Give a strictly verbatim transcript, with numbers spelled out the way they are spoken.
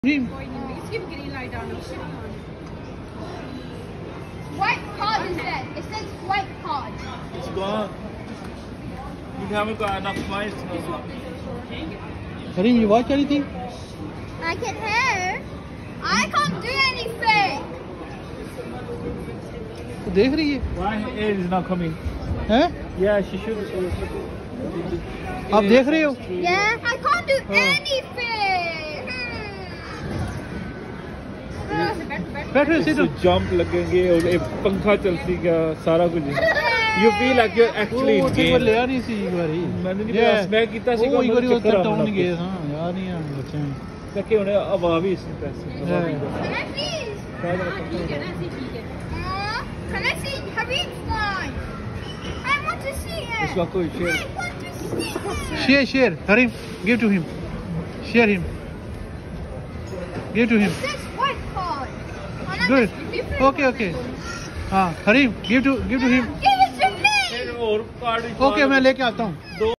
Green. Let's give green light on. White card is there. It says white card. It's gone. You haven't got enough points. Kareem, you watch anything? I can hear. I can't do anything. तो देख रही है? Why air is not coming? हैं? Yeah, she should. आप देख रहे हो? Yeah, I can't do anything. बैठो इसी तो जंप लगेंगे और एक पंखा चलतीगा सारा कुछ you feel like you're actually in game ले आ नहीं सी एक बारी मैंने नहीं पता मैं कितना सी वो एक बारी उधर टाउन गए हां यार नहीं है बच्चे ताकि उन्हें अब आ भी इसमें पैसे Can I please? ठीक है ना ऐसी ठीक है Uh, can I see Habib's line? I want to see it. इसका कोई share I want to see it. share share Kareem give to him share him give to him It says white card. And I'm good just- okay okay हाँ Kareem give to give to him Give it to me. और card okay मैं लेके आता हूँ